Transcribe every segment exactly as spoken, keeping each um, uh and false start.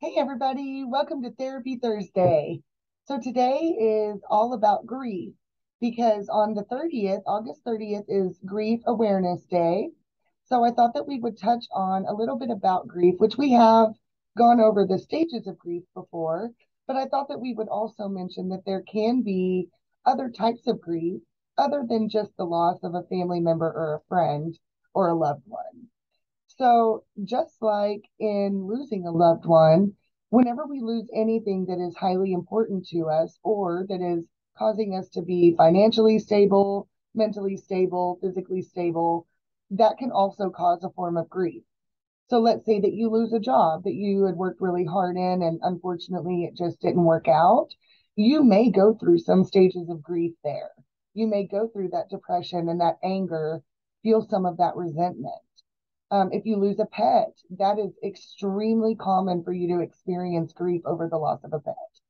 Hey everybody, welcome to Therapy Thursday. So today is all about grief because on the thirtieth, August thirtieth is Grief Awareness Day. So I thought that we would touch on a little bit about grief, which we have gone over the stages of grief before, but I thought that we would also mention that there can be other types of grief other than just the loss of a family member or a friend or a loved one. So, just like in losing a loved one, whenever we lose anything that is highly important to us or that is causing us to be financially stable, mentally stable, physically stable, that can also cause a form of grief. So, let's say that you lose a job that you had worked really hard in and unfortunately it just didn't work out. You may go through some stages of grief there. You may go through that depression and that anger, feel some of that resentment. Um, if you lose a pet, that is extremely common for you to experience grief over the loss of a pet.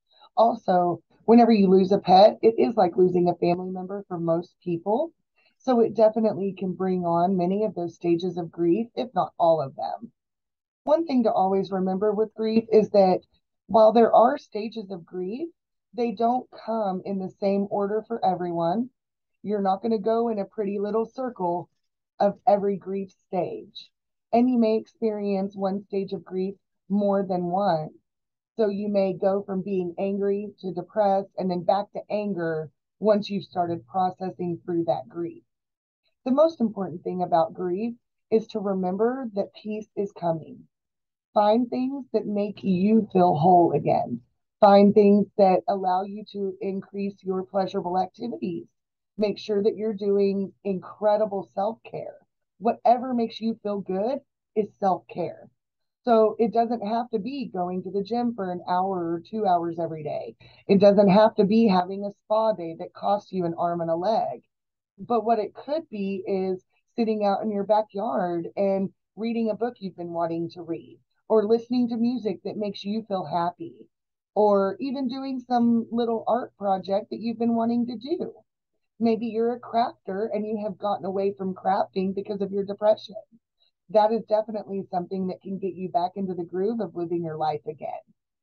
Also, whenever you lose a pet, it is like losing a family member for most people. So it definitely can bring on many of those stages of grief, if not all of them. One thing to always remember with grief is that while there are stages of grief, they don't come in the same order for everyone. You're not going to go in a pretty little circle of every grief stage. And you may experience one stage of grief more than one. So you may go from being angry to depressed and then back to anger once you've started processing through that grief. The most important thing about grief is to remember that peace is coming. Find things that make you feel whole again. Find things that allow you to increase your pleasurable activities. Make sure that you're doing incredible self care. Whatever makes you feel good is self care. So it doesn't have to be going to the gym for an hour or two hours every day. It doesn't have to be having a spa day that costs you an arm and a leg. But what it could be is sitting out in your backyard and reading a book you've been wanting to read, or listening to music that makes you feel happy, or even doing some little art project that you've been wanting to do. Maybe you're a crafter and you have gotten away from crafting because of your depression. That is definitely something that can get you back into the groove of living your life again.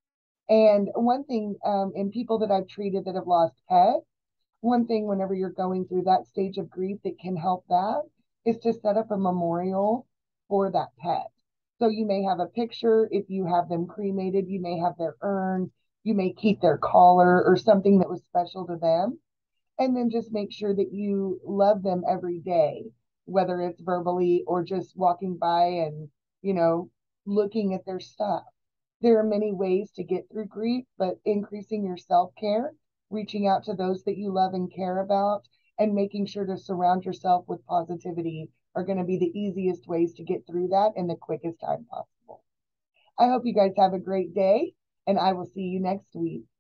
And one thing um, in people that I've treated that have lost pets, one thing whenever you're going through that stage of grief that can help that is to set up a memorial for that pet. So you may have a picture. If you have them cremated, you may have their urn, you may keep their collar or something that was special to them. And then just make sure that you love them every day, whether it's verbally or just walking by and, you know, looking at their stuff. There are many ways to get through grief, but increasing your self care, reaching out to those that you love and care about, and making sure to surround yourself with positivity are going to be the easiest ways to get through that in the quickest time possible. I hope you guys have a great day, and I will see you next week.